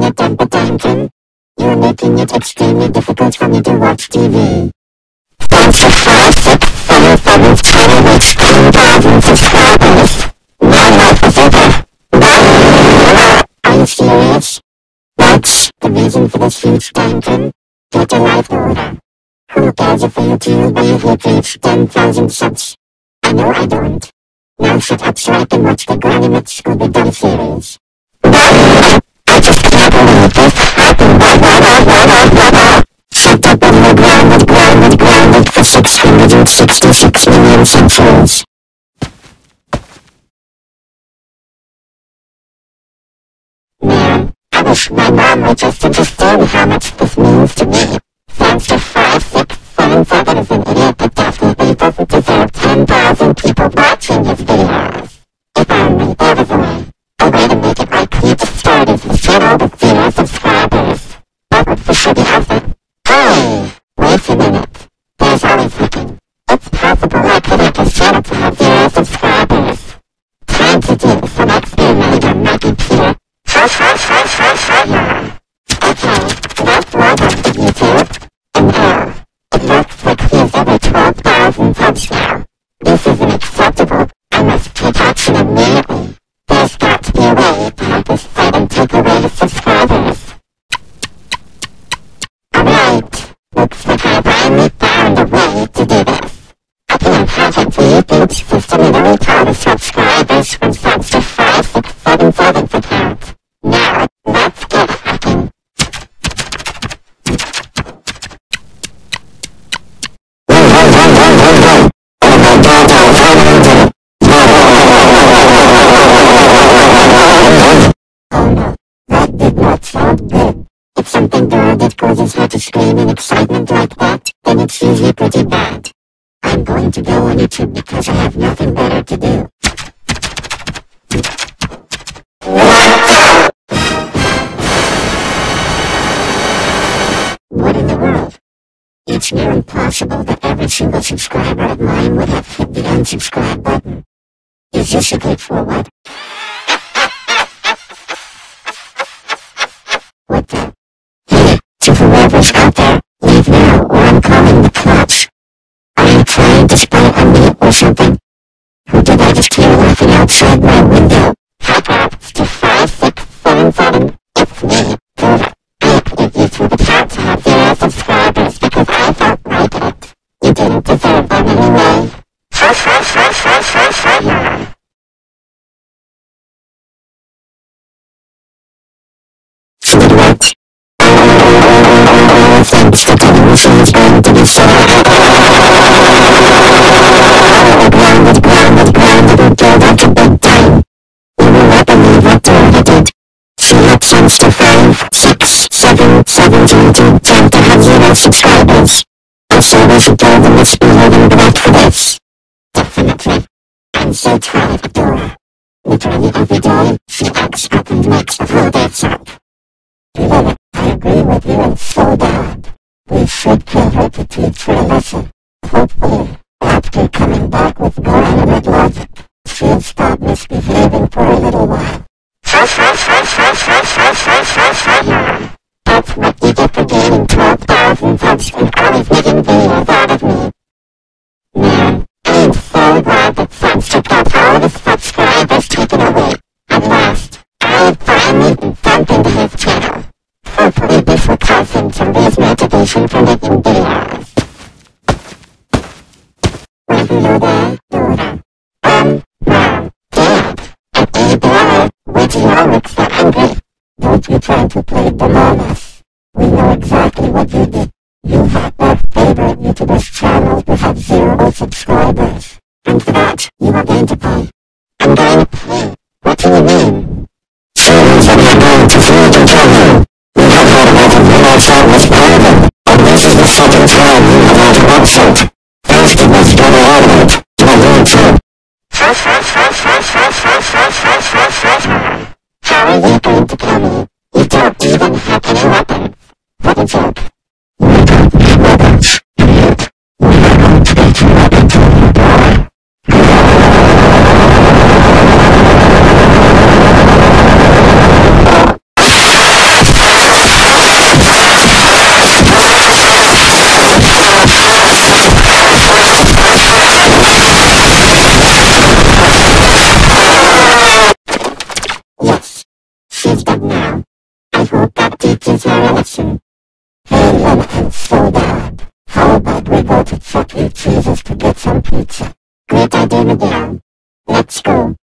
staring at them, but Duncan, you're making it extremely difficult for me to watch TV. Thanks to 567 channel reached 10,000 subscribers. My life is over. Are you serious? What's the reason for this huge Duncan? Get a life, Dora. Who cares if a YouTuber you hit reached 10,000 subs? I know I don't. Now shut up so I can watch the Granny Scooby-Doo series. I just can't believe this happened. Shut up and we're grounded for 666 million centuries. Man, I wish my mom would just understand how much this means to me. Thanks to 567 is an idiot that definitely doesn't deserve 10,000 people watching his videos. If only there was a way to make it right. He just started his channel with 0 subscribers. What would the shitty outfit? Hey, wait a minute. There's always looking. It's possible I could make his channel to have 0 subscribers. Time to do some experimenting on Maggie Peter. Okay, let's log on to YouTube. And it looks like he has over 12,000 subs now. This isn't acceptable. I must take action immediately. There's got to be a way to help us fight and take away the subscribers. Alright, looks like I finally found a way to do this. I can patent the YouTube's system and recall the subscribers from subs to 5677's account. Now, let's get hacking. If something good that causes her to scream in excitement like that, then it's usually pretty bad. I'm going to go on YouTube because I have nothing better to do. What in the world? It's near impossible that every single subscriber of mine would have hit the unsubscribe button. Is this a good for what? What the? To whoever's out there, leave now or I'm calling the cops. Are you trying to spy on me or something? Who did I just hear laughing outside my window? Hack out to 5677. It's me, Dora. I updated you through the chat to have 0 subscribers because I felt like it. You didn't deserve them anyway. What? Thanks for television is going to be so grounded until that's a big time. You will not believe what Dora did. She had sent to 5677 to attempt to have 0 subscribers. I saw we should told them it's behaving bad for this. Definitely. I'm so tired of Dora. Literally every day, she acts up and makes the whole dance up. I agree with you, it's so bad. We should kill her to teach her a lesson. Hopefully, after coming back with more animate logic, she'll stop misbehaving for a little while. That's what you get for gaining 12,000 subs and always making videos out of me. Man, I'm so glad that Sunset got all the subscribers taken away. At last, I've finally been dumped into his channel. Hopefully this will cause him some boost motivation for making videos. Well, hello there, Dora. Well, Dad. Hey, Dora, would you all look so angry? Don't you try to play dumb on us. We know exactly what you did. You had our favorite YouTuber's channel who had 0 subscribers. And for that, you are going to pay. I'm going to pay. What do you mean? Series that you're going to feed and tell you. We have had enough of your show with Holden, and this is the second time you have had an upset. First it was Dora Holden, now YouTube. How are you going to kill me? You don't even have any weapons. What a joke. We don't need weapons, idiot. We are going to get you up into your door. to get some pizza. Great idea, Miguel. Let's go.